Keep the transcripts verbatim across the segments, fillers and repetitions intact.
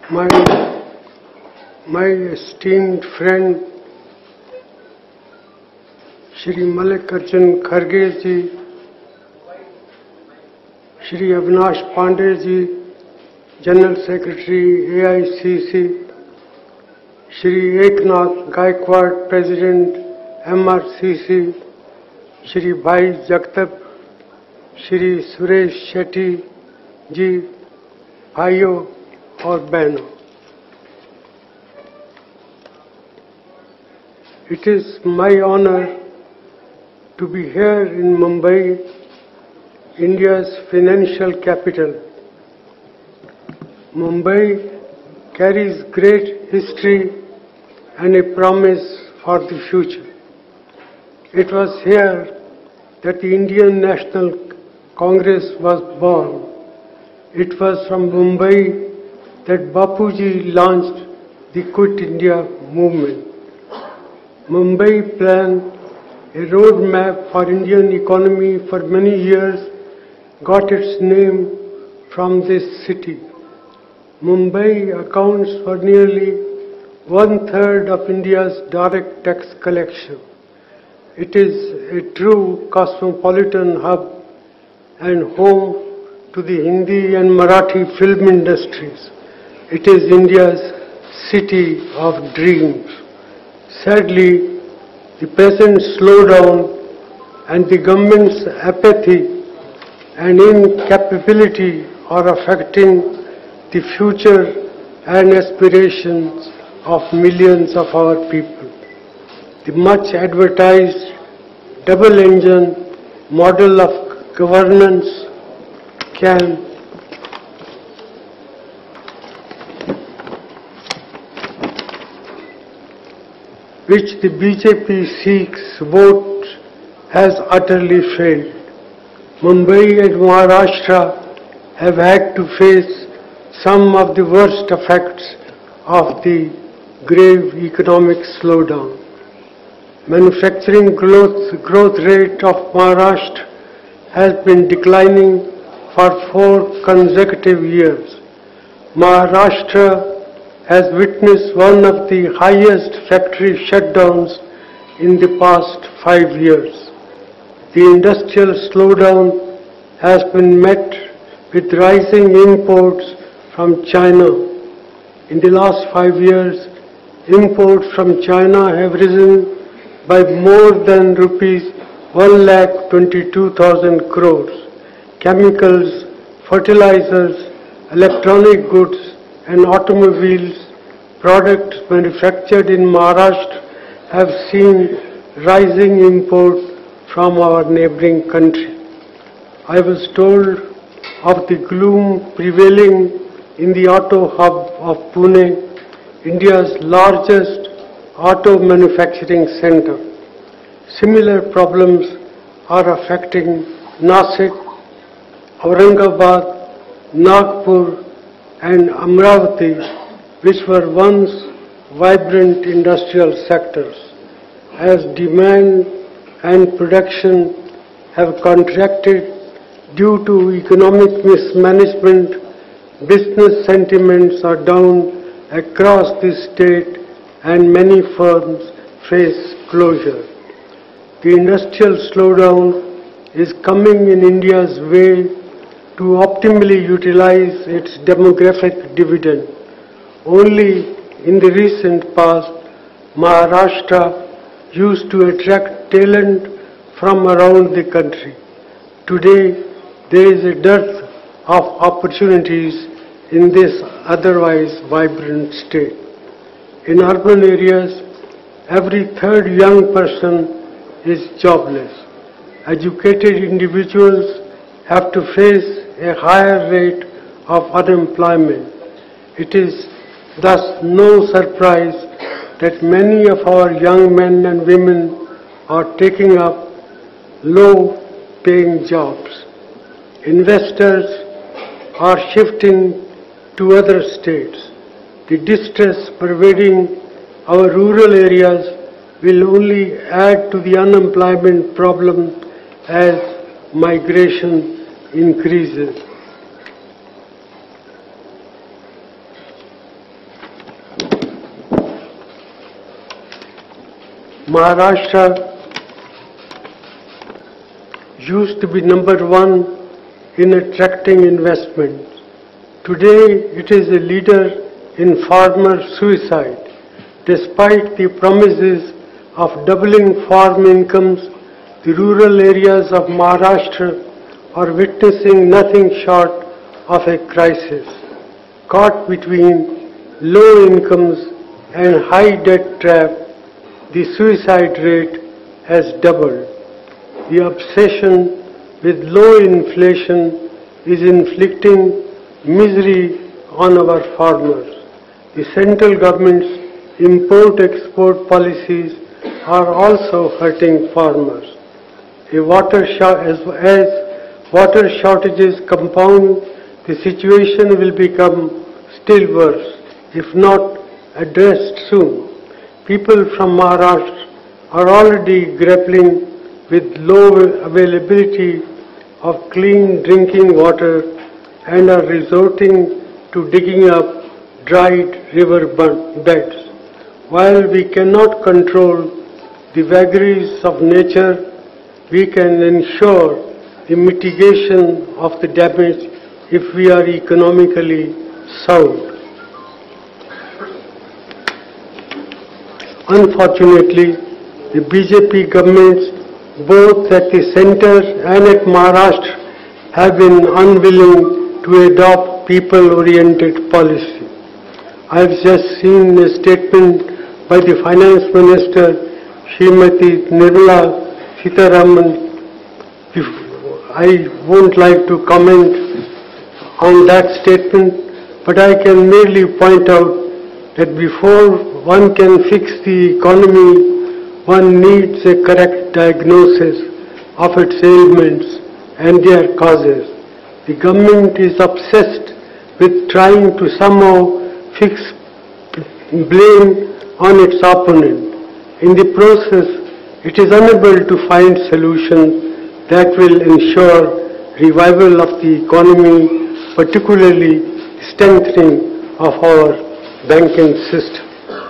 My, my esteemed friend Shri Mallikarjun Kharge ji, Shri Avinash Pandey ji, General Secretary A I C C, Shri Eknath Gaikwad, President M R C C, Shri Bhai Jagtap, Shri Suresh Shetty ji, भाइयों और बहनों, it is my honor to be here in Mumbai, India's financial capital. Mumbai carries great history and a promise for the future. It was here that the Indian National Congress was born. It was from Mumbai that Bapuji launched the Quit India movement. Mumbai planned a roadmap for Indian economy for many years, got its name from this city. Mumbai accounts for nearly one-third of India's direct tax collection. It is a true cosmopolitan hub and home to the Hindi and Marathi film industries. It is India's city of dreams. Sadly, the present slowdown and the government's apathy and incapability are affecting the future and aspirations of millions of our people. The much advertised double-engine model of governance can which the B J P seeks vote has utterly failed. Mumbai and Maharashtra have had to face some of the worst effects of the grave economic slowdown. Manufacturing growth, growth rate of Maharashtra has been declining for four consecutive years. Maharashtra has witnessed one of the highest factory shutdowns in the past five years. The industrial slowdown has been met with rising imports from China. In the last five years, imports from China have risen by more than rupees one lakh twenty-two thousand crores. Chemicals, fertilizers, electronic goods and automobiles products manufactured in Maharashtra have seen rising import from our neighboring country. I was told of the gloom prevailing in the auto hub of Pune, India's largest auto manufacturing center. Similar problems are affecting Nasik, Aurangabad, Nagpur and Amravati, which were once vibrant industrial sectors. As demand and production have contracted due to economic mismanagement, business sentiments are down across the state and many firms face closure. The industrial slowdown is coming in India's way to optimally utilize its demographic dividend. Only in the recent past, Maharashtra used to attract talent from around the country. Today, there is a dearth of opportunities in this otherwise vibrant state. In urban areas, every third young person is jobless. Educated individuals have to face a higher rate of unemployment. It is thus no surprise that many of our young men and women are taking up low-paying jobs. Investors are shifting to other states. The distress pervading our rural areas will only add to the unemployment problem as migration increases. Maharashtra used to be number one in attracting investment. Today, it is a leader in farmer suicide. Despite the promises of doubling farm incomes, the rural areas of Maharashtra are witnessing nothing short of a crisis. Caught between low incomes and high debt trap, the suicide rate has doubled. The obsession with low inflation is inflicting misery on our farmers. The central government's import-export policies are also hurting farmers. A water as, as water shortages compound, the situation will become still worse if not addressed soon. People from Maharashtra are already grappling with low availability of clean drinking water and are resorting to digging up dried river beds. While we cannot control the vagaries of nature, we can ensure the mitigation of the damage if we are economically sound. Unfortunately, the B J P governments, both at the center and at Maharashtra, have been unwilling to adopt people-oriented policy. I have just seen a statement by the Finance Minister, Srimati Nirmala Sitharaman. I won't like to comment on that statement, but I can merely point out that before one can fix the economy, one needs a correct diagnosis of its ailments and their causes. The government is obsessed with trying to somehow fix blame on its opponent. In the process, it is unable to find solutions that will ensure revival of the economy, particularly strengthening of our banking system.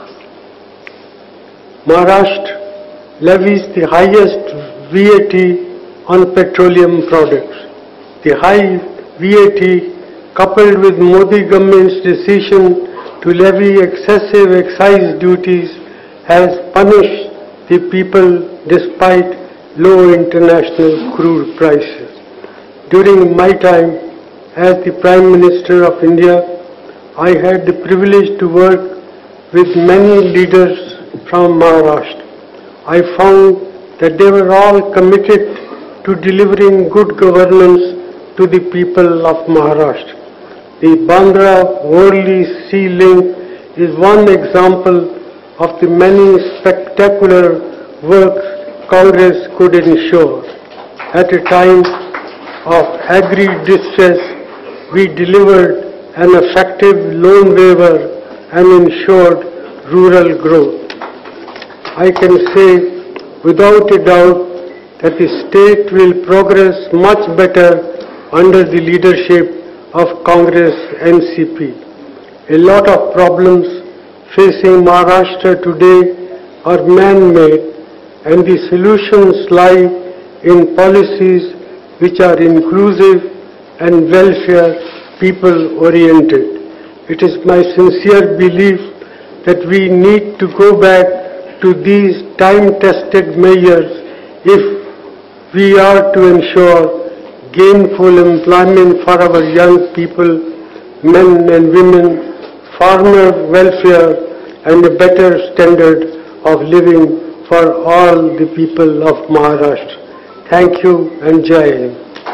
Maharashtra levies the highest V A T on petroleum products. The high V A T, coupled with Modi government's decision to levy excessive excise duties, has punished the people despite low international crude prices. During my time as the Prime Minister of India, I had the privilege to work with many leaders from Maharashtra. I found that they were all committed to delivering good governance to the people of Maharashtra. The Bandra-Worli Sea Link is one example of the many spectacular works Congress could ensure. At a time of agri-distress, we delivered an effective loan waiver and ensured rural growth. I can say without a doubt that the state will progress much better under the leadership of Congress N C P. A lot of problems facing Maharashtra today are man-made, and the solutions lie in policies which are inclusive and welfare people-oriented. It is my sincere belief that we need to go back to these time-tested measures if we are to ensure gainful employment for our young people, men and women, farmer welfare, and a better standard of living for all the people of Maharashtra. Thank you and Jai Hind.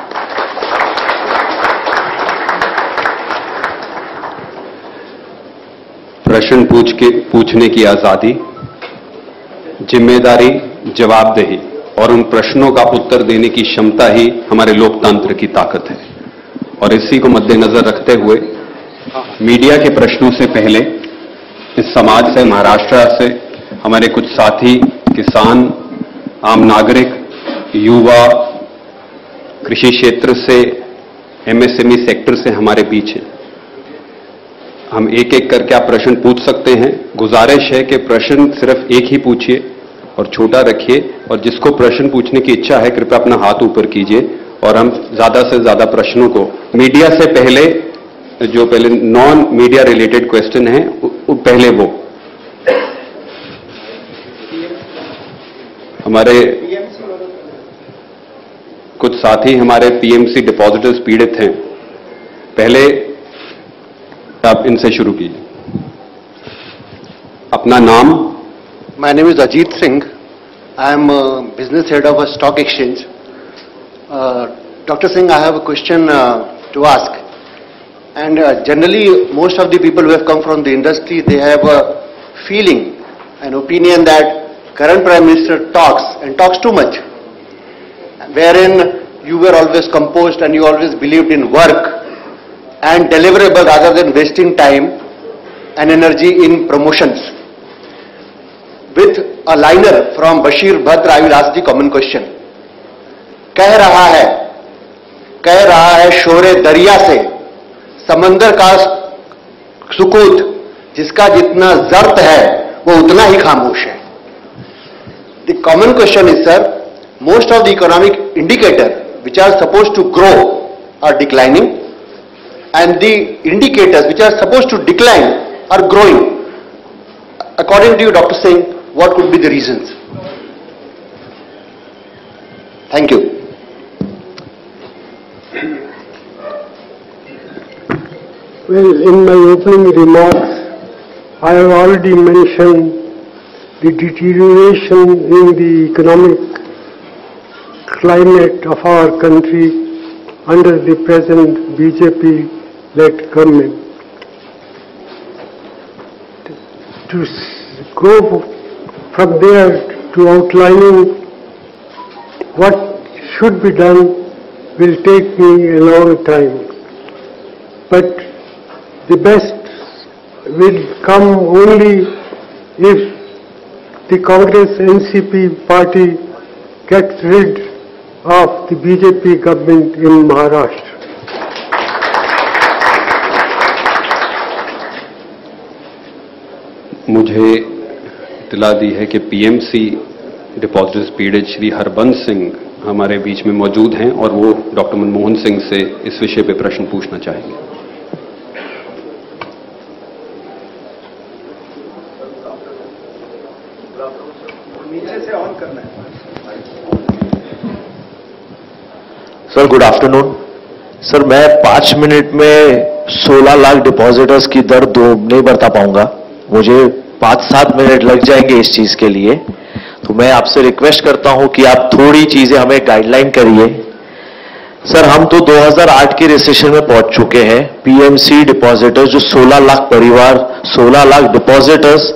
प्रश्न पूछ के पूछने की आजादी, जिम्मेदारी, जवाबदेही और उन प्रश्नों का उत्तर देने की क्षमता ही हमारे लोकतंत्र की ताकत है। और इसी को मद्देनजर रखते हुए मीडिया के प्रश्नों से पहले इस समाज से, महाराष्ट्र से हमारे कुछ साथी, किसान, आम नागरिक, युवा, कृषि क्षेत्र से, एमएसएमई सेक्टर से हमारे बीच हैं। हम एक एक करके आप प्रश्न पूछ सकते हैं। गुजारिश है कि प्रश्न सिर्फ एक ही पूछिए और छोटा रखिए, और जिसको प्रश्न पूछने की इच्छा है कृपया अपना हाथ ऊपर कीजिए, और हम ज्यादा से ज्यादा प्रश्नों को मीडिया से पहले, जो पहले नॉन मीडिया रिलेटेड क्वेश्चन है पहले वो हमारे कुछ साथी हमारे पीएमसी डिपॉजिटर्स पीड़ित हैं, पहले आप इनसे शुरू कीजिए। अपना नाम। My name is Ajit Singh. I am a business head of a stock exchange. Uh, Doctor Singh, I have a question uh, to ask. And uh, generally, most of the people who have come from the industry, they have a feeling, an opinion that current Prime Minister talks and talks too much. Wherein you were always composed and you always believed in work and deliverable rather than wasting time and energy in promotions. With a liner from Bashir Bhadra, I will ask the common question. कह रहा है, कह रहा है शोरे दरिया से, समंदर का सुकूत जिसका जितना जब्त है वो उतना ही खामोश है. The common question is, sir, most of the economic indicators which are supposed to grow are declining, and the indicators which are supposed to decline are growing. According to you, Doctor Singh, what could be the reasons? Thank you. Well, in my opening remarks, I have already mentioned the deterioration in the economic climate of our country under the present B J P-led government. To go from there to outlining what should be done will take me a long time. But the best will come only if the Congress N C P party gets rid of the B J P government in Maharashtra. मुझे इतला दी है कि PMC depositors पीड़ित श्री हरबंस सिंह हमारे बीच में मौजूद हैं और वो डॉक्टर मनमोहन सिंह से इस विषय पे प्रश्न पूछना चाहेंगे। Sir good afternoon. सर मैं पांच मिनट में सोलह लाख डिपॉजिटर्स की दर दो नहीं बता पाऊंगा, मुझे पांच सात मिनट लग जाएंगे इस चीज के लिए। तो मैं आपसे रिक्वेस्ट करता हूं कि आप थोड़ी चीजें हमें गाइडलाइन करिए। सर हम तो दो हज़ार आठ के रिसेशन में पहुंच चुके हैं। पीएमसी डिपॉजिटर्स जो सोलह लाख परिवार, सोलह लाख डिपॉजिटर्स,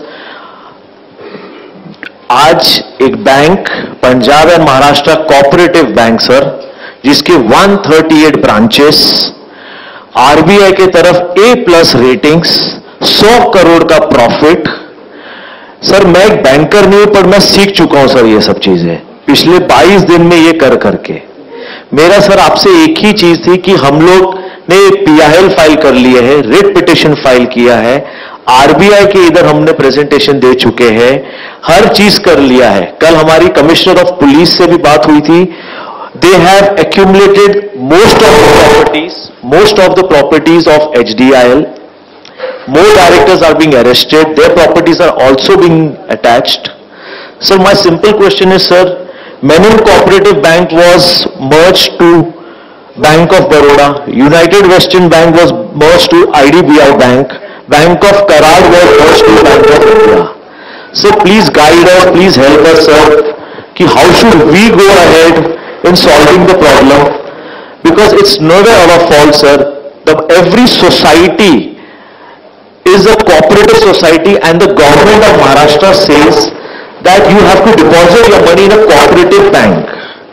आज एक bank Punjab and Maharashtra cooperative bank sir, जिसके एक सौ अड़तीस ब्रांचेस, आरबीआई के तरफ ए प्लस रेटिंग्स, सौ करोड़ का प्रॉफिट। सर मैं एक बैंकर नहीं हूं पर मैं सीख चुका हूं सर ये सब चीजें पिछले बाईस दिन में ये कर करके। मेरा सर आपसे एक ही चीज थी कि हम लोग ने पीआईएल फाइल कर लिए है, रिट पिटिशन फाइल किया है, आरबीआई के इधर हमने प्रेजेंटेशन दे चुके हैं, हर चीज कर लिया है। कल हमारी कमिश्नर ऑफ पुलिस से भी बात हुई थी। They have accumulated most of the properties, most of the properties of H D I L. More directors are being arrested. Their properties are also being attached. Sir, my simple question is, sir, Menon Cooperative Bank was merged to Bank of Baroda. United Western Bank was merged to I D B I Bank. Bank of Karad was merged to Bank of India. So please guide us, please help us, sir. Ki how should we go ahead in solving the problem, because it's never our fault, sir. The, every society is a cooperative society and the government of Maharashtra says that you have to deposit your money in a cooperative bank.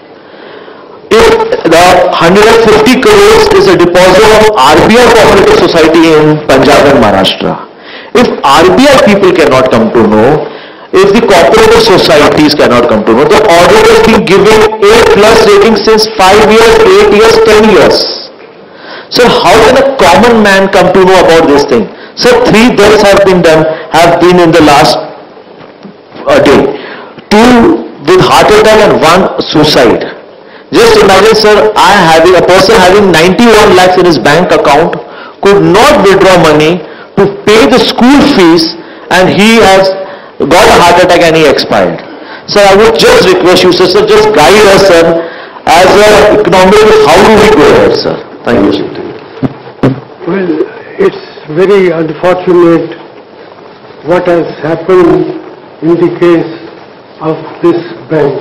If the one hundred fifty crores is a deposit of R B I cooperative society in Punjab and Maharashtra, if R B I people cannot come to know, if the cooperative societies cannot come to know, the audit has been given A plus rating since five years, eight years, ten years. So how can a common man come to know about this thing? So three deaths have been done, have been in the last uh, day. two with heart attack and one suicide. Just imagine, sir, I having a person having ninety-one lakhs in his bank account could not withdraw money to pay the school fees, and he has got a heart attack and he expired. Sir, I would just request you, sir, sir just guide us, sir, as an economic, how do we go ahead, sir? Thank you. Well, it's very unfortunate what has happened in the case of this bank.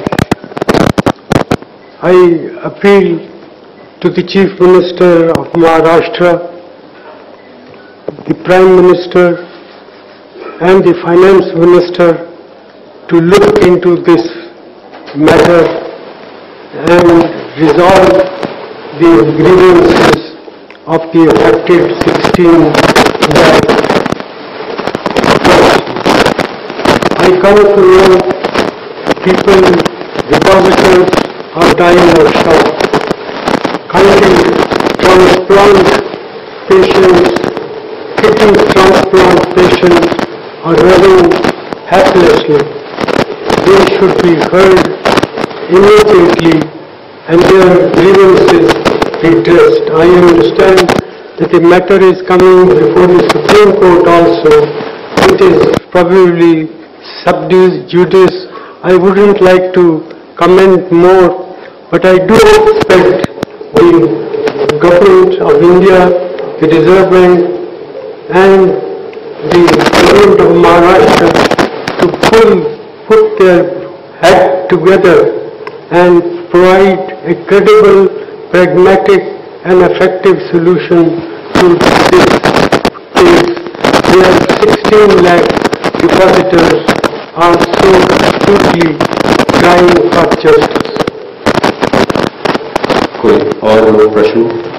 I appeal to the Chief Minister of Maharashtra, the Prime Minister and the Finance Minister to look into this matter and resolve the grievances of the affected sixteen lakh. I come to know people, depositors are dying of shock. Kindly transplant patients, kidney transplant patients are running helplessly. They should be heard immediately and their grievances redressed. I understand that the matter is coming before the Supreme Court also. It is probably sub judice. I wouldn't like to comment more, but I do expect the government of India, the Reserve Bank and the government of Maharashtra to pull, put their head together and provide a credible, pragmatic and effective solution to this case where sixteen lakh depositors are so acutely crying for justice. कोई और प्रश्न?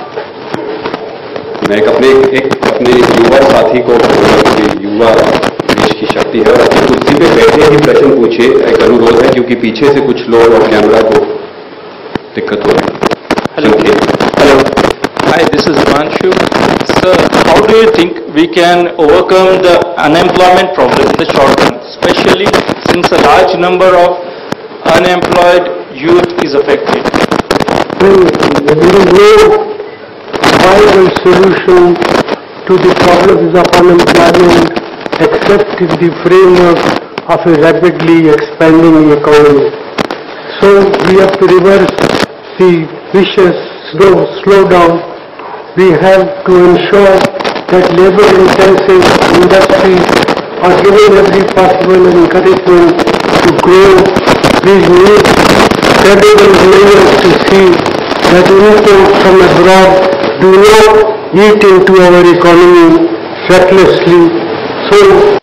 मैं एक अपने एक अपने युवा साथी को, युवा देश की शक्ति है और अपनी कुर्सी पे बैठे ही प्रश्न पूछे, एक अनुरोध है क्योंकि पीछे से कुछ लोग और कैमरा को दिक्कत हो रही है. Hello. Hello. Hi, this is Himanshu. Sir, how do you think we can overcome the unemployment problem in the short term, especially since a large number of unemployed youth is affected? Well, there is no viable solution to the problems of unemployment except in the framework of a rapidly expanding economy. So we have to reverse the vicious slow, slow down. We have to ensure that labor-intensive industries are given every possible encouragement to grow. We need credible measures to see that imports from abroad do not eat into our economy recklessly. So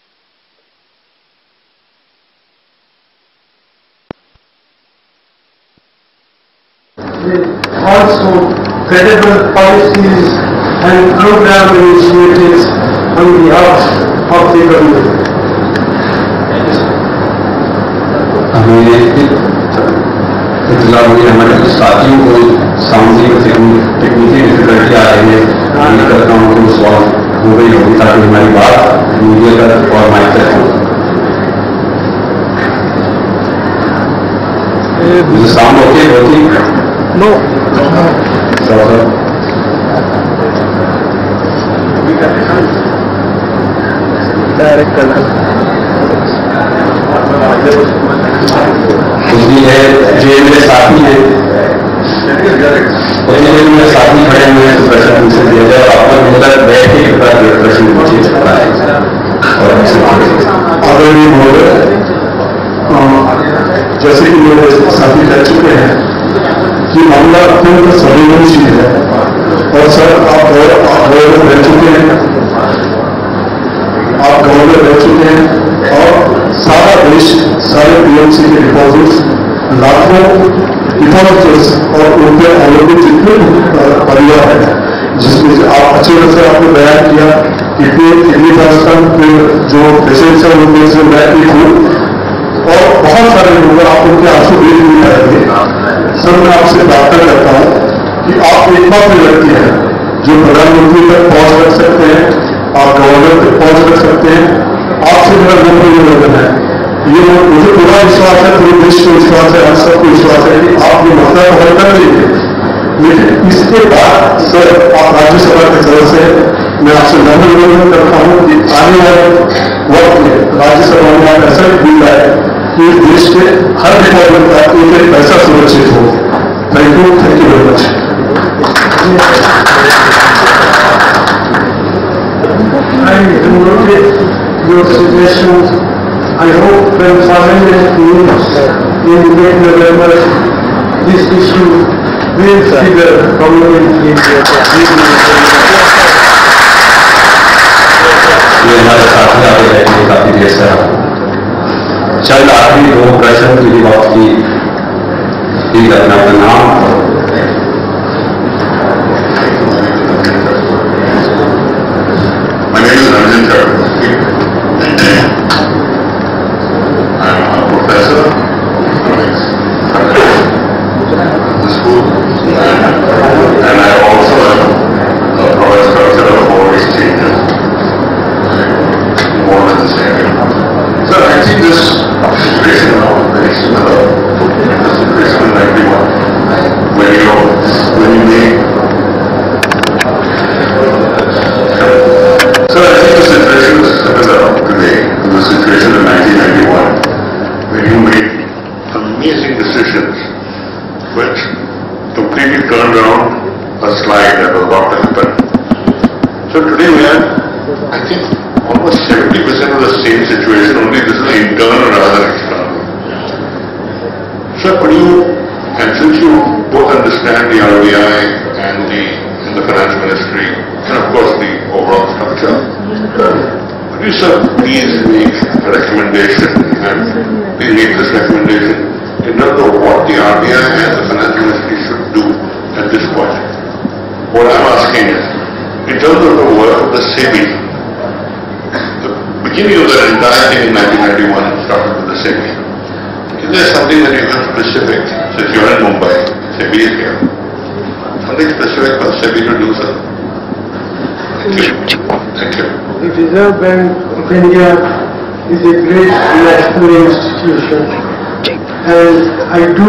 also credible policies and program initiatives on behalf of the government. हमें इतला हुई हमारे कुछ साथियों को सामने technical difficulty आ रही है. मैं करता हूँ कि सॉल्व हो गई होगी ताकि हमारी बात मीडिया तक और माइक तक पहुँचे. मुझे साउंड ओके होती? No. Direct करना. कुछ है जो मेरे साथी हैं, मेरे साथी खड़े हुए हैं, प्रश्न पूछ दिया जाए. आपको मिलकर बैठ के प्रश्न पूछिए सकता है. और जैसे कि मेरे साथी कह चुके हैं कि मामला अत्यंत संवेदनशील है और सर आप गवर्नर रह चुके हैं, आप गवर्नर रह चुके हैं और सारा देश, सारे पीएमसी के डिपॉजिट्स, लाखों डिपॉजिटर्स और उनके अवलंबित जितने परिवार हैं, जिसमें आप अच्छी तरह से आपने बयान किया कि किडनी ट्रांसप्लांट फिर जो पेशेंट्स हैं उनमें से मैं एक हूँ और बहुत सारे लोग आप उनके आंसू देख नहीं पाएंगे. सर मैं आपसे प्रार्थना करता हूँ कि आप एक मात्र व्यक्ति हैं जो प्रधानमंत्री तक पहुंच रख सकते हैं, आप गवर्नर तक पहुंच रख सकते हैं. आपसे मेरा नम्र निवेदन है ये मुझे पूरा विश्वास है, पूरे देश को विश्वास है, हम सबको विश्वास है कि आप ये मसला को हल कर लेंगे। लेकिन इसके बाद सर आप राज्यसभा की तरफ से मैं आपसे निवेदन करता हूँ कि आने वाले वक्त में राज्यसभा में आप ऐसा बिल लाए कि इस देश के हर डिपार्टमेंट का एक एक पैसा सुरक्षित हो। Thank you, thank you very much. I noted your suggestions. I hope when Parliament meets in mid-November, this issue will figure prominently. ये हमारे साथी आगे बैठने काफी देर से चल आखिरी दो प्रश्न की बात की ठीक अपना अपना नाम Reserve Bank of India is a great national institution, and I do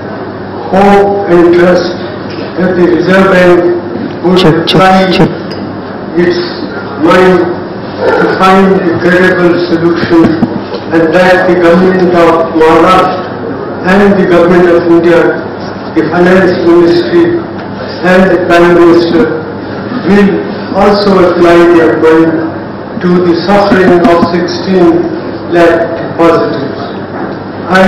hope and trust that the Reserve Bank would try its mind to find a credible solution, and that the government of Maharashtra and the government of India, the Finance Ministry and the Prime Minister will also apply their mind to the suffering of sixteen lakh depositors. I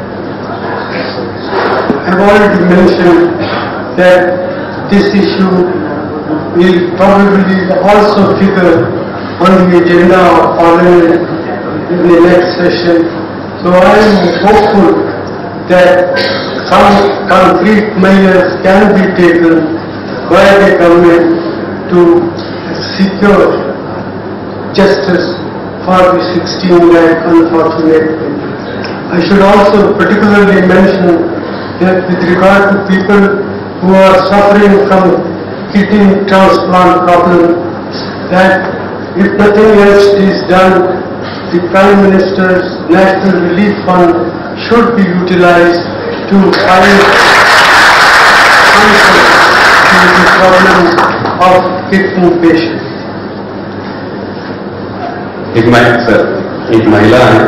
have already mentioned that this issue will probably also figure on the agenda of Parliament in the next session. So I am hopeful that some concrete measures can be taken by the government to secure justice for the sixteen lakh unfortunate people. I should also particularly mention that with regard to people who are suffering from kidney transplant problem, that if nothing else is done, the Prime Minister's National Relief Fund should be utilized to find answers to the problems of kidney patients. एक महिला sir एक महिला है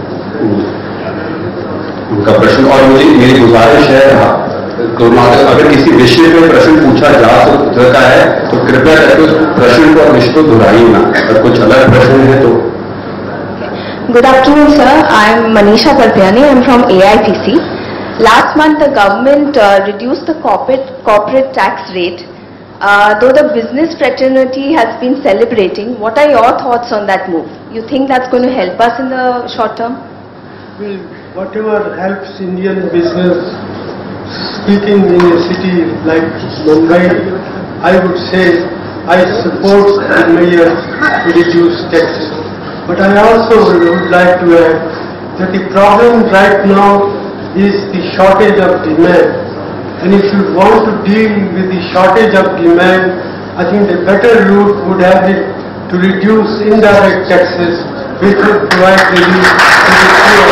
उनका प्रश्न और मुझे मेरी गुजारिश है तो अगर किसी विषय पे प्रश्न पूछा जा सकता है तो कृपया करके उस प्रश्न को विषय को दोहराइए ना अगर कुछ अलग प्रश्न है तो Good afternoon, sir. I am Manisha Parpiani. I am from A I T C. Last month, the government uh, reduced the corporate corporate tax rate. Uh, though the business fraternity has been celebrating, what are your thoughts on that move? You think that's going to help us in the short term? Well, whatever helps Indian business, speaking in a city like Mumbai, I would say I support the measure to reduce taxes. But I also would like to add that the problem right now is the shortage of demand. And if you want to deal with the shortage of demand, I think the better route would have been to reduce indirect taxes which would provide relief to the poor.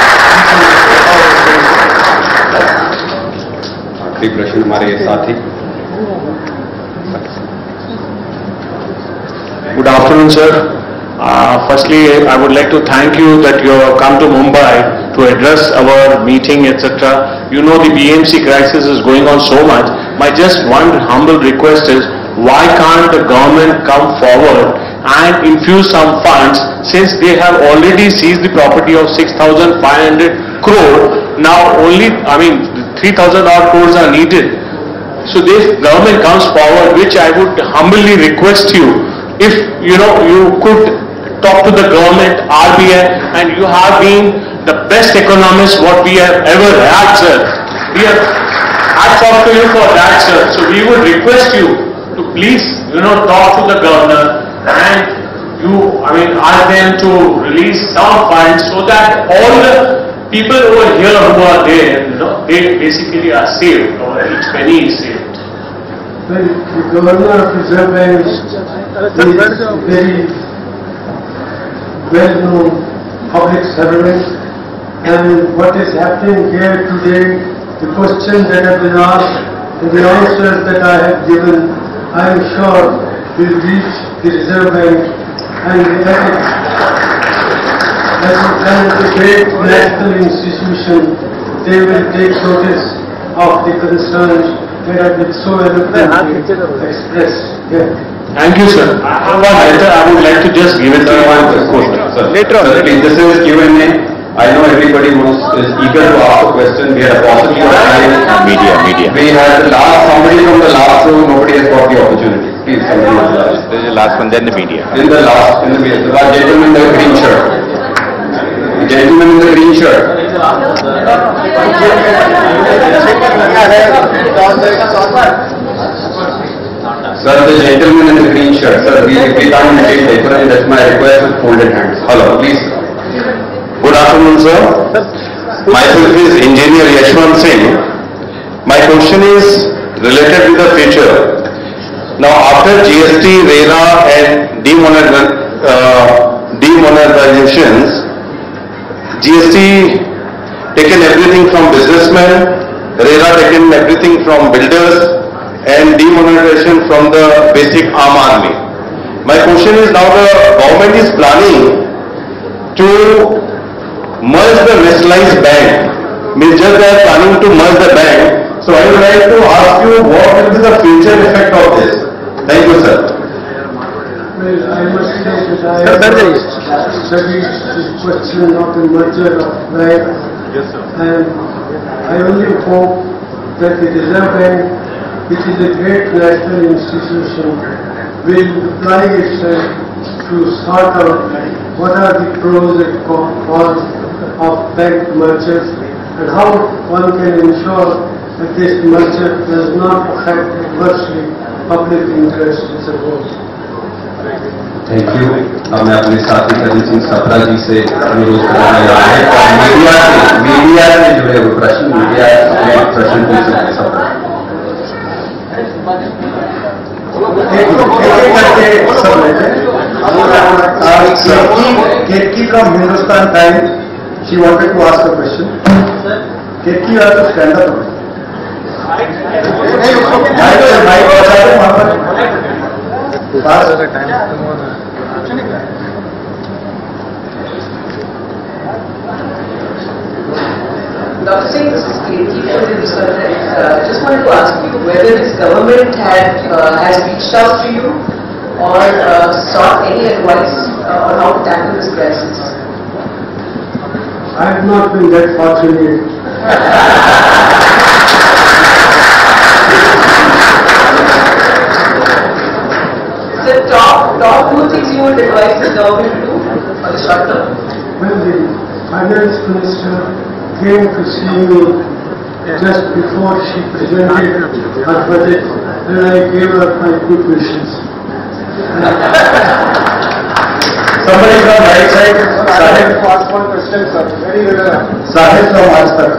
आखिरी प्रश्न हमारे साथी। Good afternoon, sir. Uh, firstly, I would like to thank you that you have come to Mumbai to address our meeting, et cetera. You know the B M C crisis is going on so much. My just one humble request is, why can't the government come forward and infuse some funds, since they have already seized the property of six thousand five hundred crore. Now only, I mean, three thousand odd crores are needed. So this government comes forward, which I would humbly request you, if you know you could talk to the government, R B I, and you have been the best economist what we have ever had, sir. We have hats off to you for that, sir. So we would request you to please, you know, talk to the governor and you, I mean, ask them to release some funds so that all the people over here who are there, you know, they basically are saved, or each penny is saved. Well, the Governor of Reserve Bank is very well-known public servant, and what is happening here today, the questions that have been asked and the answers that I have given, I am sure will reach the Reserve Bank, and the ethics, as a great national institution, they will take notice of the concerns that have been so eloquently expressed here. Thank you, sir. I have one letter. I would like to just give it to you one question. Later on. Sir, please, this is Q and A. I know everybody wants, is eager to ask a question. We had a possibility of time. Media, media. We had the last, somebody from the last row, nobody has got the opportunity. Please, somebody was last. This is the last one, then the media. In the last, in the media. The last gentleman in the green shirt. The gentleman in the green shirt. Sir, the gentleman in the green shirt. Sir, we, we can't take paper, and that's my request with folded hands. Hello, please. Good afternoon, sir. Myself is Engineer Yashwant Singh. My question is related to the future. Now, after G S T, RERA and demonet- uh, demonetizations, G S T taken everything from businessmen, RERA taken everything from builders, and demonetization from the basic arm army. My question is, now the government is planning to merge the nationalized bank, means just they are planning to merge the bank. So I would like to ask you, what will be the future effect of this? Thank you, sir. Well, I must say that I have studied this question of the merger of bank, and I only hope that the Reserve Bank, which is a great national institution, will apply itself to sort out what are the pros and cons of bank mergers and how one can ensure that this merger does not affect adversely public interest as a whole. Thank you. अब मैं अपने साथी करण सिंह सप्रा जी से अनुरोध करना चाहता हूं, media से मीडिया से जुड़े हुए प्रश्न मीडिया में प्रश्न पूछ सकते हैं Sapra. Ketki from Hindustan Times, she wanted to ask a question. Ketki, you have to stand up. Doctor Singh, this is Ketki from Hindustan Times. I just wanted to ask you whether this government had uh, has reached out to you or uh, sought any advice uh, on how to tackle this crisis. I have not been that fortunate. The top, top two things you would advise the government to do for the short term? Well, the finance minister came to see me just before she presented her budget, and I gave her my good wishes. Somebody from right side, Sahib. Ask one question, sir. Very relevant. Sahib from Ajtak.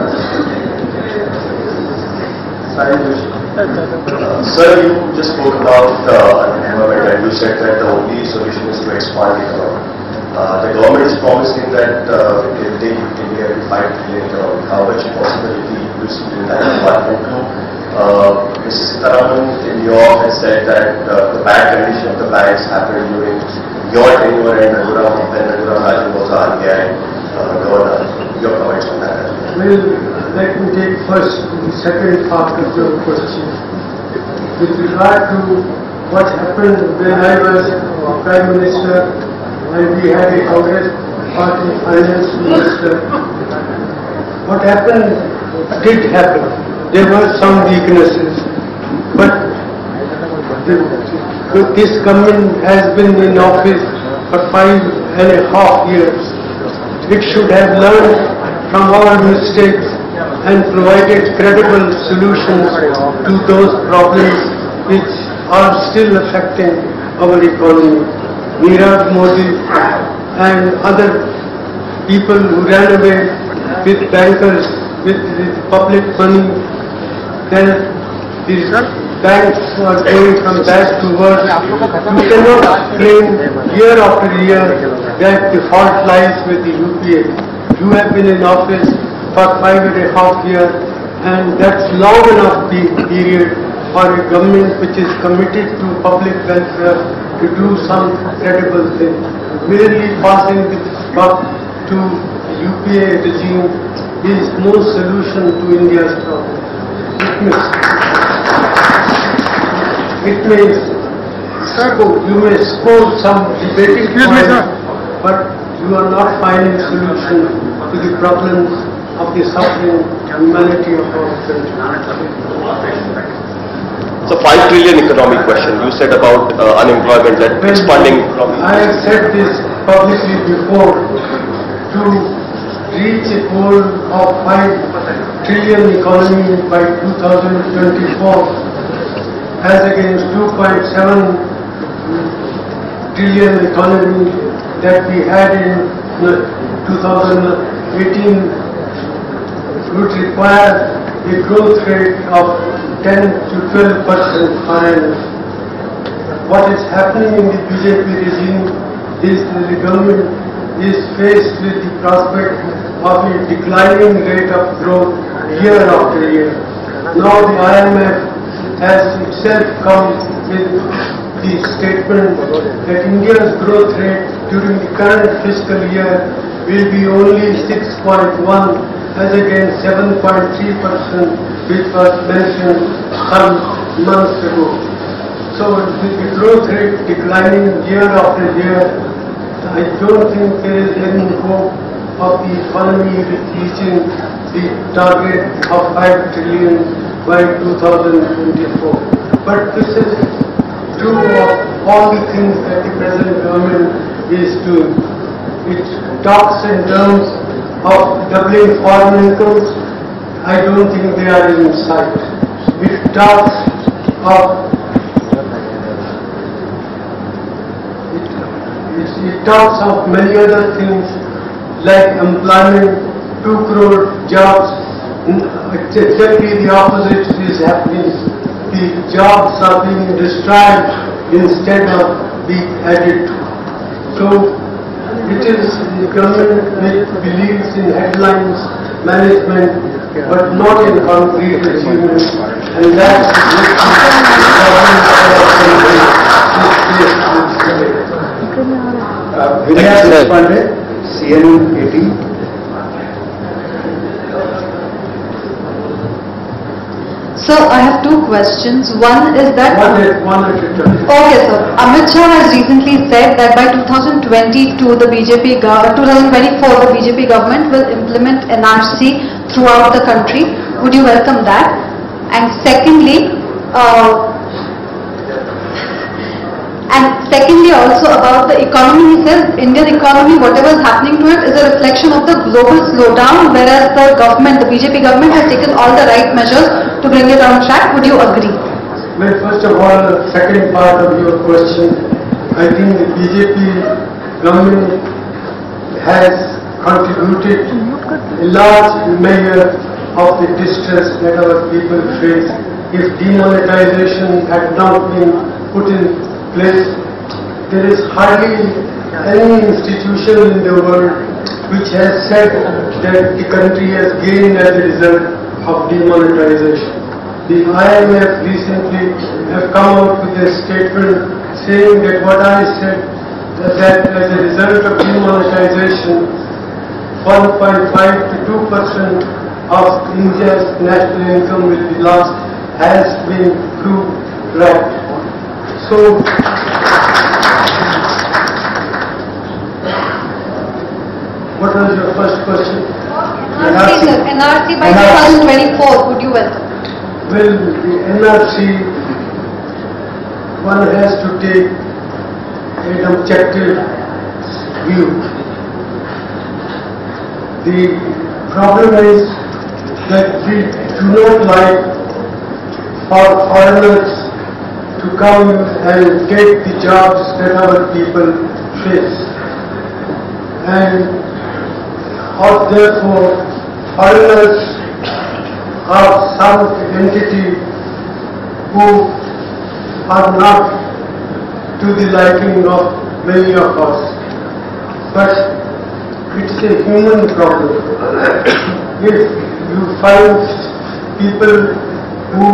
Sir, you just spoke about uh, unemployment and you said that the only solution is to expand the economy. Uh, the government is promising that uh, it will take India to five trillion crore. How much possibility you see in that department too? Uh, Miz Sitharaman in New York has said that uh, the bad condition of the banks happened during your tenure and Raghuram, when Raghuram Rajan was R B I uh, governor. Your comments on that as well. Well, let me take first the second part of your question. With regard to what happened when I was Prime Minister and we had a Congress Party Finance Minister, what happened did happen. There were some weaknesses, but the, this government has been in office for five and a half years. It should have learned from our mistakes and provided credible solutions to those problems which are still affecting our economy. Nirav Modi and other people who ran away with bankers, with, with public money, then these banks are going from bad to worse. You cannot claim year after year that the fault lies with the U P A. You have been in office for five and a half years, and that's long enough period for a government which is committed to public welfare to do some credible thing. Merely passing the buck to the U P A regime is no solution to India's problem. It may, it may score, you may score some debating points, but you are not finding solution to the problems of the suffering humanity of our country. So five trillion economic question. You said about uh, unemployment, that well, expanding from... I have said this publicly before. To reach a goal of five trillion economy by two thousand twenty-four as against two point seven trillion economy that we had in two thousand eighteen would require a growth rate of ten to twelve percent per annum. What is happening in the B J P regime is that the government is faced with the prospect of a declining rate of growth year after year. Now the I M F has itself come with the statement that India's growth rate during the current fiscal year will be only six point one as against seven point three percent which was mentioned some months ago. So with the growth rate declining year after year, I don't think there is any hope of the economy reaching the target of five trillion by two thousand twenty-four. But this is true of all the things that the present government is doing. It talks in terms of doubling foreign incomes. I don't think they are in sight. It talks of It talks of many other things like employment, two crore jobs. Exactly the opposite is happening. The jobs are being destroyed instead of being added to. So it is the government which believes in headlines management but not in concrete achievements, and that's the Uh, Vinay Pandey, C N N eighteen. Sir, I have two questions. One is that... One is, one is Okay, sir. Amit Shah has recently said that by two thousand twenty-two, the B J P, twenty twenty-four, the B J P government will implement N R C throughout the country. Would you welcome that? And secondly, uh, And secondly, also about the economy, he says Indian economy, whatever is happening to it, is a reflection of the global slowdown, whereas the government, the B J P government, has taken all the right measures to bring it on track. Would you agree? Well, first of all, the second part of your question, I think the B J P government has contributed a large measure of the distress that our people face. If demonetization had not been put in place, there is hardly any institution in the world which has said that the country has gained as a result of demonetization. The I M F recently have come out with a statement saying that what I said, that as a result of demonetization, one point five to two percent of India's national income will be lost, has been proved right. So, what was your first question? N R C, sir. N R C by twenty twenty-four, would you welcome it? Well, the N R C, one has to take an objective view. The problem is that we do not like for foreigners to come and take the jobs that our people face. And or therefore, foreigners are some entity who are not to the liking of many of us. But it's a human problem. If you find people who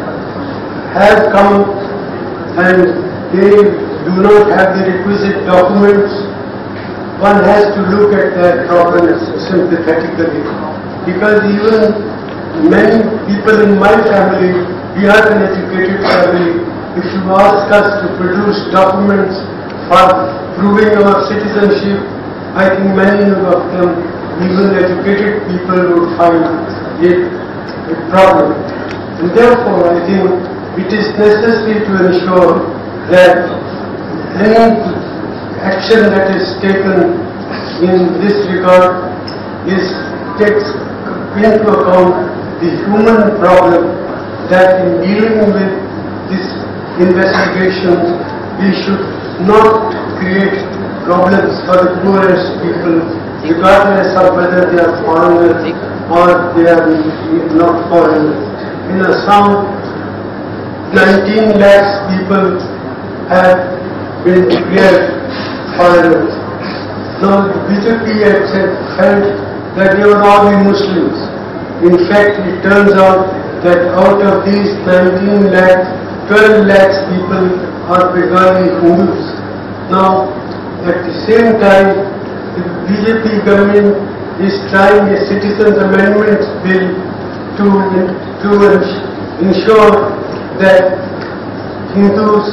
have come and they do not have the requisite documents, one has to look at that problem sympathetically. Because even many people in my family, we are an educated family. If you ask us to produce documents for proving our citizenship, I think many of them, even educated people, would find it a problem. And therefore, I think it is necessary to ensure that any action that is taken in this regard is takes into account the human problem, that in dealing with this investigation, we should not create problems for the poorest people, regardless of whether they are foreigners or they are not foreigners. In Assam, nineteen lakhs people have been declared foreigners. Now, the B J P had said, felt that they would all be Muslims. In fact, it turns out that out of these nineteen lakhs, twelve lakhs people are Bengali Hindus. Now, at the same time, the B J P government is trying a citizens' amendments bill to, to ensure that Hindus,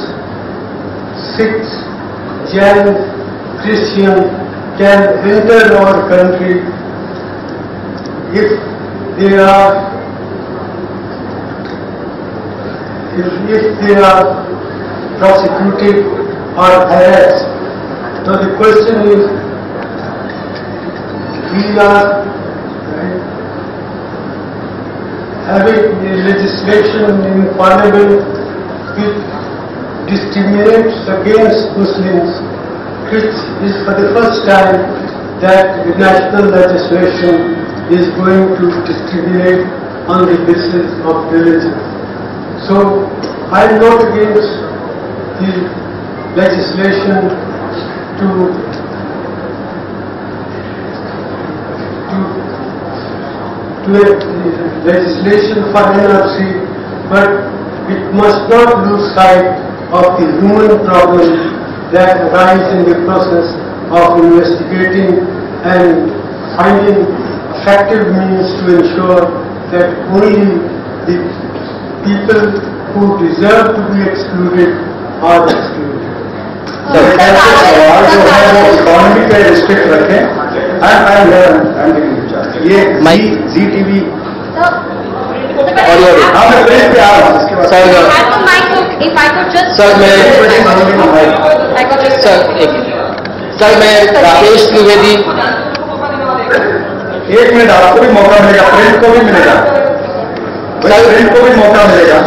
Sikhs, Jain, Christian can enter our country if they are if, if they are prosecuted or harassed. So the question is, we are having a legislation in Parliament which discriminates against Muslims, which is for the first time that the national legislation is going to discriminate on the basis of religion. So I am not against the legislation to, to, to a legislation for N R C, but it must not lose sight of the human problems that arise in the process of investigating and finding effective means to ensure that only the people who deserve to be excluded are excluded. Sir ऐसे सवाल जो है वो economy पे restrict रखें. ये जी TV और हाँ मैं प्रेस पे आ रहा हूँ. इसके बाद सर मैं सर एक सर मैं राकेश त्रिवेदी. एक मिनट, आपको भी मौका मिलेगा, प्रिंट को भी मिलेगा, प्रिंट को भी मौका मिलेगा.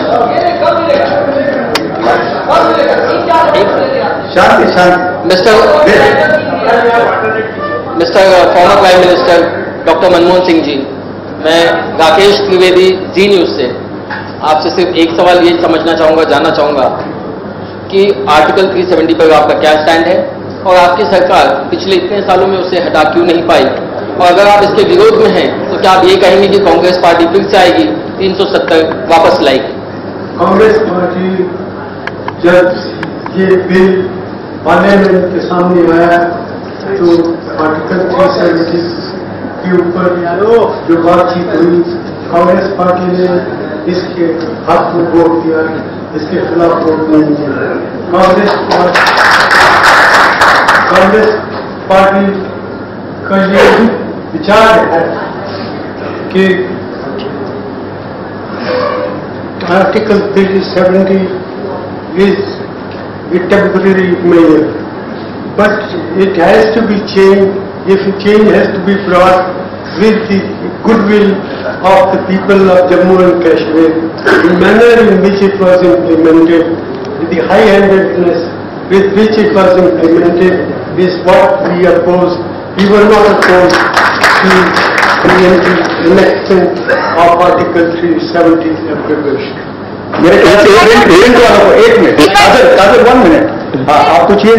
शांति शांति. Mister mister former prime minister doctor Manmohan Singh ji, मैं राकेश त्रिवेदी, जी न्यूज से आपसे सिर्फ एक सवाल ये समझना चाहूंगा, जानना चाहूंगा कि आर्टिकल तीन सौ सत्तर पर आपका क्या स्टैंड है और आपकी सरकार पिछले इतने सालों में उसे हटा क्यों नहीं पाई? और अगर आप इसके विरोध में हैं तो क्या आप ये कहेंगे कि कांग्रेस पार्टी फिर से आएगी, तीन सौ सत्तर वापस लाएगी? कांग्रेस पार्टी जब ये बिल पार्लियामेंट के सामने आया तो आर्टिकल तीन सौ सत्तर के ऊपर जो बातचीत हुई, कांग्रेस पार्टी ने इसके हक में वोट दिया, इसके खिलाफ वोट नहीं दिया। कांग्रेस कांग्रेस पार्टी का ये विचार है कि article three seventy is a temporary measure, but it has to be changed. If a change has to be brought with the goodwill of the people of Jammu and Kashmir, the manner in which it was implemented, the high-handedness with which it was implemented is what we oppose. We were not opposed to the enactment of Article three seventy abrogation. मेरे ख्याल से एक minute एक minute एक minute Kajal Kajal one minute हाँ आप पूछिए।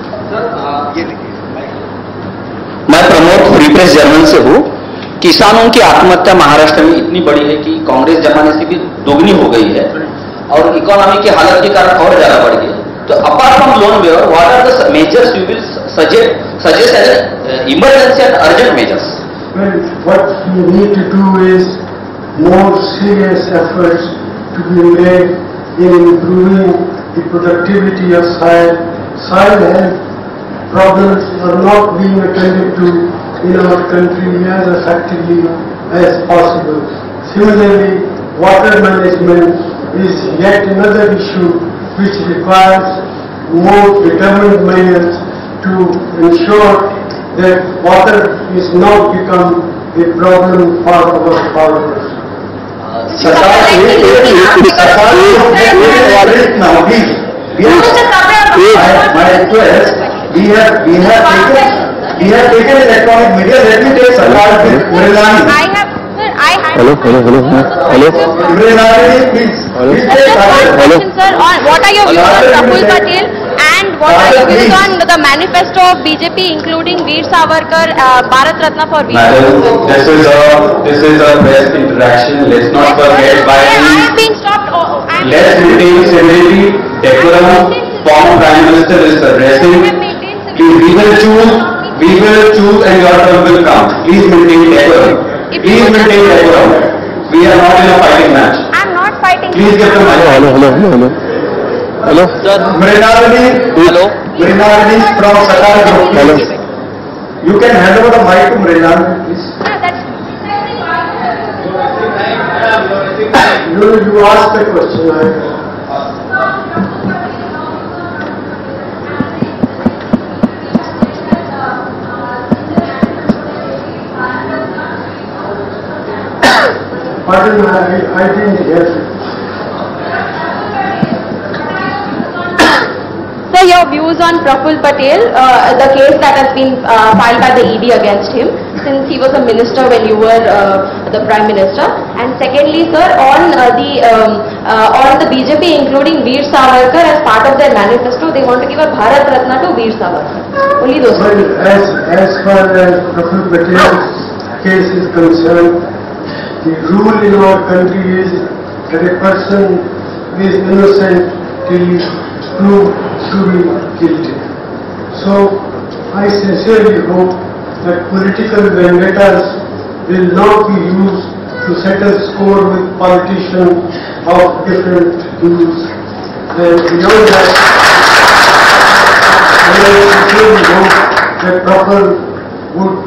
मैं प्रमोद फ्री प्रेस जर्नल से हूँ। किसानों की आत्महत्या महाराष्ट्र में इतनी बड़ी है कि कांग्रेस जमाने से भी दोगुनी हो गई है और इकोनॉमी की हालत के कारण और ज्यादा बढ़ गई है। तो apart from loan waiver what are the measures you will suggest suggest as emergency and urgent measures? Well, what we need to do is more serious efforts to be made in improving the productivity of soil. Soil health problems are not being attended to in our country as effectively as possible. Similarly, water management is yet another issue which requires more determined measures to ensure that water is not become a problem for our farmers. सरकार now please my request we have we have taken we have taken electronic media. Let me take Sarkar Murelani. I have sir I have hello hello hello hello Murelani please please take hello sir on what are your views on Praful Patel and what are your views on the manifesto of B J P including Veer Savarkar, uh, Bharat Ratna for Veer? Madam, this is a this is a press interaction. Let's not forget by I am being stopped. Oh, I am let's maintain civility, decorum. Former Prime Minister is addressing. Please, we will choose, we will choose, and your turn will come. Please maintain decorum. Please maintain decorum. We are not in a fighting match. I am not fighting. Please get the mic. hello hello hello hello Mrinalini hello Mrinalini from Sarkar Group. hello You can hand over the mic to Mrinalini please. You, you asked the question. I, Pardon, I, I didn't hear you. Sir, your views on Praful Patel, uh, the case that has been uh, filed by the E D against him, since he was a minister when you were uh, the Prime Minister. And secondly, sir, on uh, the um, uh, on the B J P, including Veer Savarkar, as part of their manifesto, they want to give a Bharat Ratna to Veer Savarkar. Only those. Well, as, as far as Praful Patel's case is concerned, the rule in our country is that a person is innocent till he is proved to be guilty. So, I sincerely hope that political vendettas will not be used to settle score with politicians of different views. And beyond that, I sincerely hope that Praful would,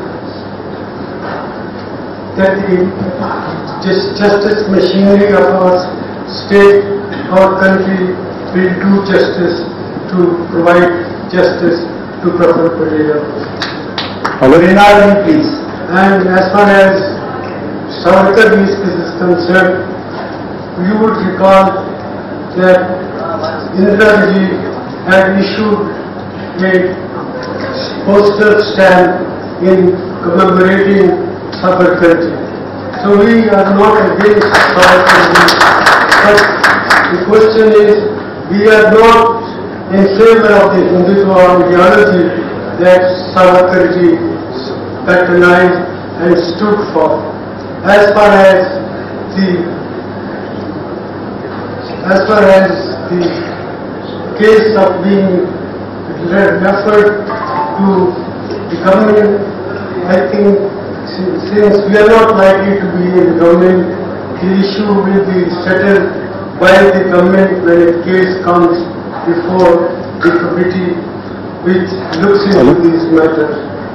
that the just justice machinery of our state, our country will do justice to provide justice to Praful Patel. Mrinalini please. And as far as Savarkar case is concerned, you would recall that Indira Ji had issued a postal stamp in commemorating Savarkar Ji. So we are not against Savarkar Ji, but the question is, we are not in favor of the Hindutva ideology that Savarkarji patronized and stood for. As far as the as far as the case of being referred to the government, I think since we are not likely to be in the government, the issue will be settled by the government when a case comes before the committee which looks into these matters.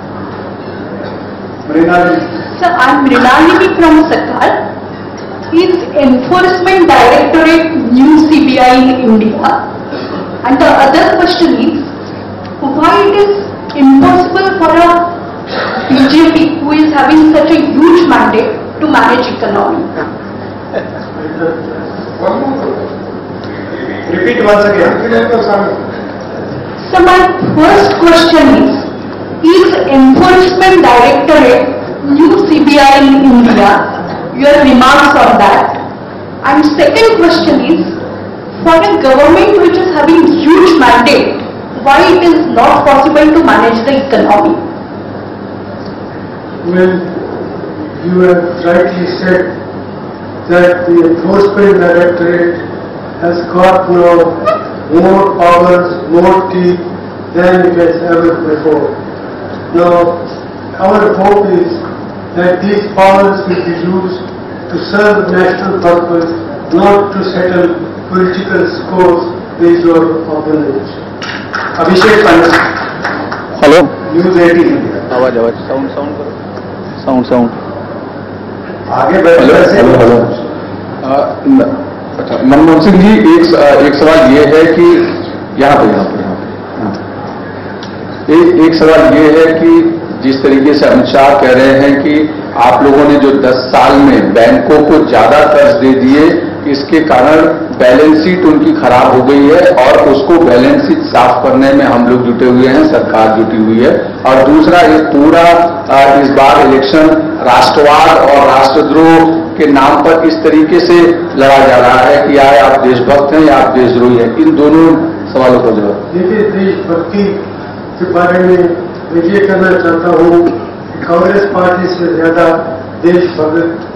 Sir, I am Mrinalini from Sakar. Is Enforcement Directorate new C B I in India? And the other question is, why it is impossible for a B J P who is having such a huge mandate to manage economy? Repeat once again. So my first question is, is Enforcement Directorate new C B I in India? Your remarks on that. And second question is, for a government which is having huge mandate, why it is not possible to manage the economy? Well, you have rightly said that the Enforcement Directorate has got now more powers, more teeth than it has ever before. Now, our hope is that these powers will be used to serve national purpose, not to settle political scores based on organization. Abhishek Pandit. Hello news eighteen India. आवाज आवाज sound sound करो. Sound sound आगे बढ़ो. Hello hello. अच्छा, मनमोहन सिंह जी, एक एक सवाल ये है कि यहाँ पर यहाँ पर यहाँ पर एक एक सवाल ये है कि जिस तरीके से अमित शाह कह रहे हैं कि आप लोगों ने जो दस साल में बैंकों को ज्यादा कर्ज दे दिए, इसके कारण बैलेंस शीट उनकी खराब हो गई है और उसको बैलेंस शीट साफ करने में हम लोग जुटे हुए हैं, सरकार जुटी हुई है. और दूसरा, ये पूरा इस बार इलेक्शन राष्ट्रवाद और राष्ट्रद्रोह के नाम पर इस तरीके से लड़ा जा रहा है कि या आप देशभक्त हैं या आप देशद्रोही हैं. इन दोनों सवालों का जवाब. देखिए, देशभक्ति के बारे में मैं ये कहना चाहता हूँ कि कांग्रेस पार्टी से ज्यादा देशभक्त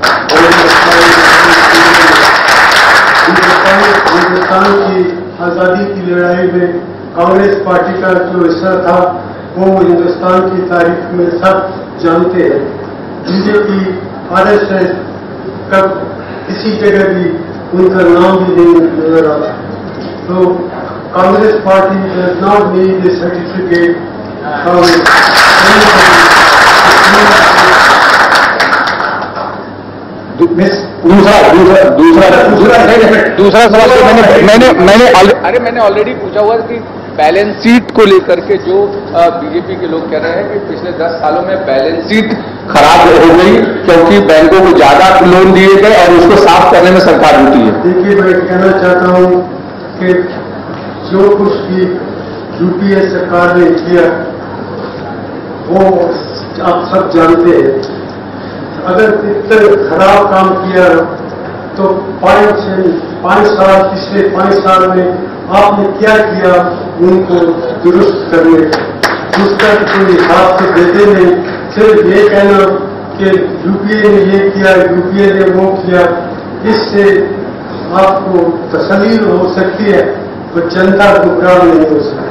हिंदुस्तान की आजादी की लड़ाई में कांग्रेस पार्टी का जो हिस्सा था वो हिंदुस्तान की तारीख में सब जानते हैं. बीजेपी, आरएसएस का किसी जगह भी उनका नाम भी नहीं नजर आता. तो Congress party does not need a certificate. दूसरा दूसरा दूसरा दूसरा दूसरा सवाल तो मैंने मैंने मैंने अरे मैंने ऑलरेडी पूछा हुआ कि बैलेंस शीट को लेकर के जो बीजेपी के लोग कह रहे हैं कि पिछले दस सालों में बैलेंस शीट खराब हो गई क्योंकि बैंकों को ज्यादा लोन दिए गए और उसको साफ करने में सरकार जुटी है. देखिए, मैं कहना चाहता हूँ कि जो कुछ भी यूपीए सरकार ने किया वो आप सब जानते हैं. अगर इतना खराब काम किया तो पाँच पाँच साल पिछले पाँच साल में आपने क्या किया उनको दुरुस्त करने का, उसका कोई हिसाब से देते नहीं. सिर्फ ये कहना कि यूपीए ने ये किया, यूपीए ने वो किया, इससे आपको तसल्ली हो सकती है तो जनता गुमराह नहीं हो सकती.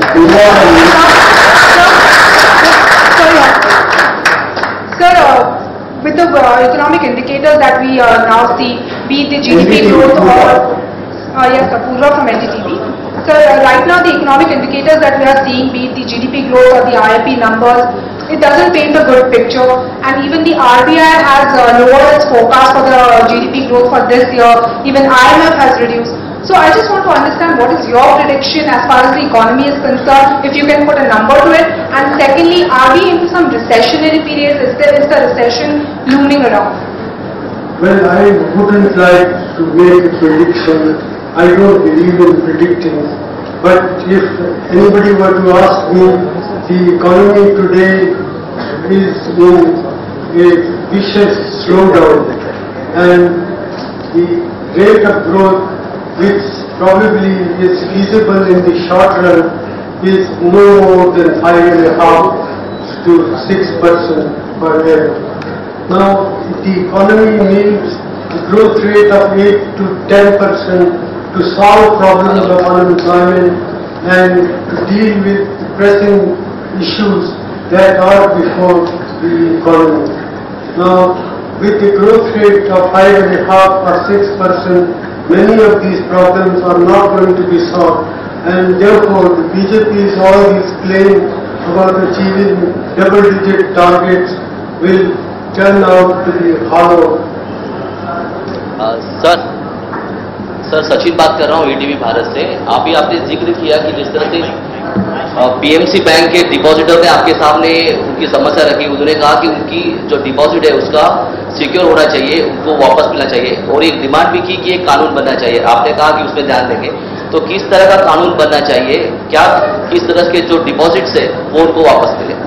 Sir, uh, with the uh, economic indicators that we uh, now see, be it the G D P growth or, uh, yes, Apurva from N D T V. Sir, uh, right now the economic indicators that we are seeing, be it the G D P growth or the I I P numbers, it doesn't paint a good picture, and even the R B I has uh, lowered its forecast for the G D P growth for this year. Even I M F has reduced. So I just want to understand what is your prediction as far as the economy is concerned, if you can put a number to it. And secondly, are we into some recessionary period? Is there is the recession looming around? Well, I wouldn't like to make a prediction. I don't believe in predicting. But if anybody were to ask me, the economy today is in a vicious slowdown, and the rate of growth, which probably is feasible in the short run, is no more than five and a half to six percent per year. Now, the economy needs a growth rate of eight to ten percent to solve problems of unemployment and to deal with the pressing issues that are before the economy. Now, with the growth rate of five and a half or six percent, many of these problems are not going to be solved, and therefore the B J P's all these claims about achieving double-digit targets will turn out to be hollow. Sir sir Sachin बात कर रहा हूँ ETV Bharat से। आप भी आपने जिक्र किया कि जिस तरह से पीएमसी बैंक के डिपॉजिटर ने आपके सामने उनकी समस्या रखी, उन्होंने कहा कि उनकी जो डिपॉजिट है उसका सिक्योर होना चाहिए, उनको वापस मिलना चाहिए, और एक डिमांड भी की कि एक कानून बनना चाहिए। आपने कहा कि उसमें ध्यान देंगे, तो किस तरह का कानून बनना चाहिए, क्या किस तरह के जो डिपॉजिट्स है वो उनको वापस मिले?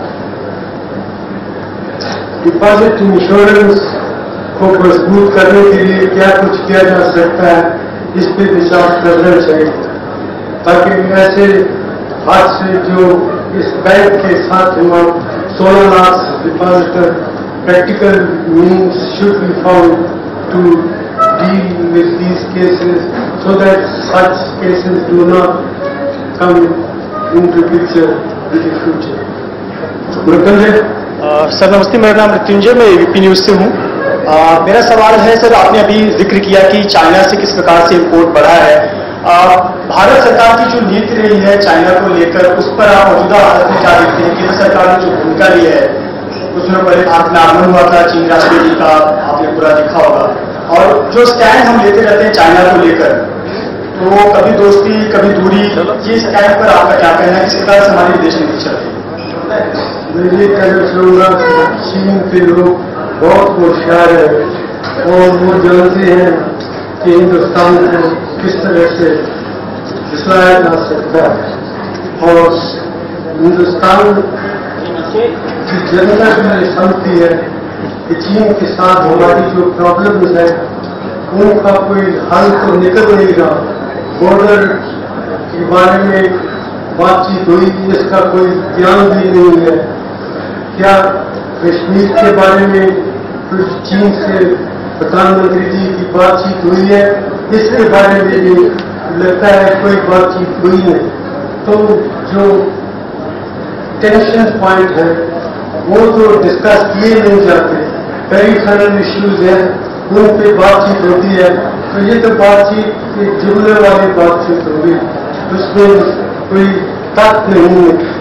डिपॉजिट इंश्योरेंस को मजबूत करने के लिए क्या कुछ किया जा सकता है, इस पर विचार करना चाहिए, ताकि ऐसे हादसे जो इस बैंक के साथ हुआ, सोलह lakh depositor, practical means should be found to deal with these cases so that such cases do not come into picture in the future. Mrityunjay sir नमस्ते, मेरा नाम मृत्युंजय, मैं एबीपी न्यूज से हूँ। मेरा सवाल है सर, आपने अभी जिक्र किया कि चाइना से किस प्रकार से इंपोर्ट बढ़ा है। आ, भारत सरकार की जो नीति रही है चाइना को लेकर, उस पर आप मौजूदा हालत में क्या देखते हैं? केंद्र सरकार ने जो भूमिका ली है, कुछ दिनों पहले भारत में आगमन हुआ था चीन राष्ट्रपति का, आपने पूरा देखा होगा, और जो स्टैंड हम लेते रहते हैं चाइना को लेकर, तो कभी दोस्ती कभी दूरी, ये स्टैंड पर आपका क्या कहना है? किस प्रकार से हमारी विदेश नीति चलती है? मैं ये कहना चाहूँगा कि चीन के लोग बहुत होशियार है और वो जानते हैं कि हिंदुस्तान को किस तरह से घुसाया जा सकता है, और हिंदुस्तान की जनता भी ये समझती है कि चीन के साथ हमारी जो प्रॉब्लम्स है उनका कोई हल तो निकल नहीं रहा। बॉर्डर के बारे में बातचीत हुई, इसका कोई ज्ञान भी नहीं है। क्या कश्मीर के बारे में कुछ चीन से प्रधानमंत्री जी की बातचीत हुई है? इसके बारे में भी लगता है कोई बातचीत हुई नहीं। तो जो टेंशन पॉइंट है वो तो डिस्कस किए नहीं जाते, पेरिफेरल इश्यूज है उन पे बातचीत होती है, तो ये तो बातचीत एक जुमले वाली बातचीत होगी, उसमें कोई तर्क नहीं है।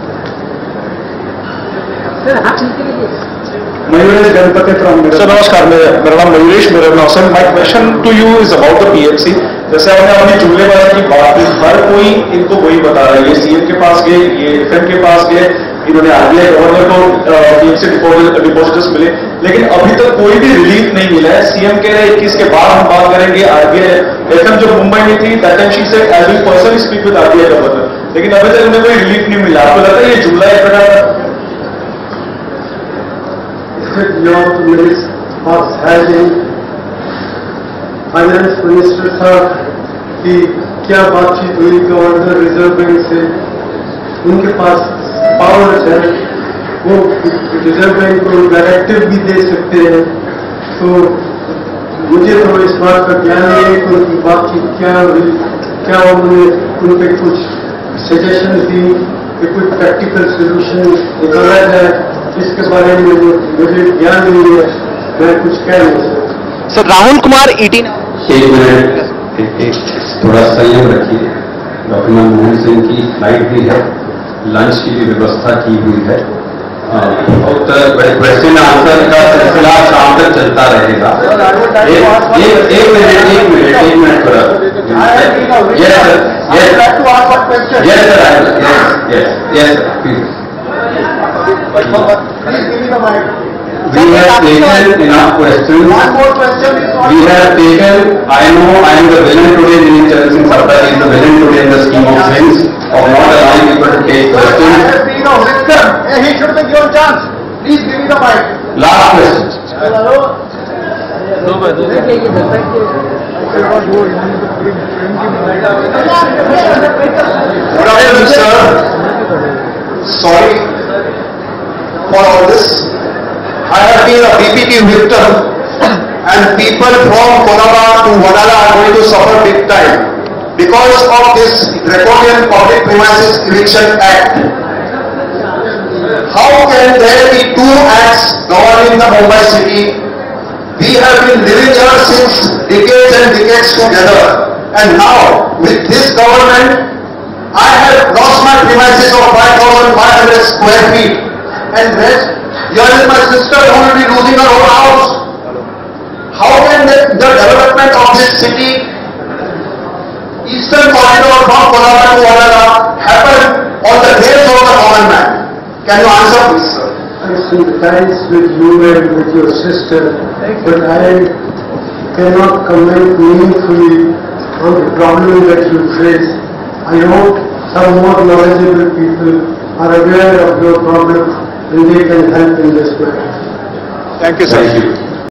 Mayuresh Ganpati from Sir, नमस्कार, मेरा नाम Mayuresh Mehernosan. My question to you is about the PMC. जैसे आपने अपनी जुमलेबाजी की बात की, हर कोई इनको वही बता रहा है, ये सीएम के पास गए, ये एफएम के पास गए, इन्होंने आरबीआई गवर्नर को पीएमसी डिपॉजिटर्स मिले, लेकिन अभी तक कोई भी रिलीफ नहीं मिला है। सीएम कह रहे हैं इक्कीस के बाद हम बात करेंगे। आरबीआई एफएम जो मुंबई में थी, that time she said I will personally speak with RBI governor, लेकिन अभी तक उन्हें कोई रिलीफ नहीं मिला। आपको लगता है ये जुमला एक प्रकार your minister was having finance minister था कि क्या बातचीत हुई गवर्नर रिजर्व बैंक से, उनके पास पावर्स है, वो रिजर्व बैंक को डायरेक्टिव भी दे सकते हैं। तो मुझे तो इस बात का ज्ञान नहीं है कि उनकी बातचीत क्या हुई, क्या उन्होंने उन पर कुछ सजेशन दी कि कुछ प्रैक्टिकल सोल्यूशन निकाला जाए, इसके बारे में मुझे ज्ञान नहीं है, मैं कुछ कह नहीं सकता। Sir Rahul Kumar ET. एक मिनट, थोड़ा संयम रखिए। डॉक्टर मनमोहन सिंह की फ्लाइट भी है, लंच की भी व्यवस्था की हुई है, और क्वेश्चन आंसर का सिलसिला शाम तक चलता रहेगा। एक एक एक मिनट एक मिनट एक मिनट थोड़ा। Yes sir, yes yes sir, yes yes please. We have taken enough questions. One more question is We have taken, I know I am the villain today, Dinesh Chandra Singh Sarkar is the villain today in the scheme of things, of not allowing people to take questions. I have been a victim. He should be given chance. Please give me the mic. Last question. Hello. Good afternoon, sir. from Colaba to Wadala are going to suffer big time because of this draconian Public Premises Eviction Act. How can there be two acts governing the Mumbai city? We have been living here since decades and decades together, and now with this government, I have lost my premises of five thousand five hundred square feet, and rest, here is my sister who will be losing her own house. How can the, the development of this city, eastern corridor from Colaba to Wadala, happen on the graves of the common man? Can you answer this, sir? I sympathize with you and with your sister, but I cannot comment meaningfully on the problem that you face. I hope some more knowledgeable people are aware of your problem and they can help in this matter. Thank you, sir. Thank you.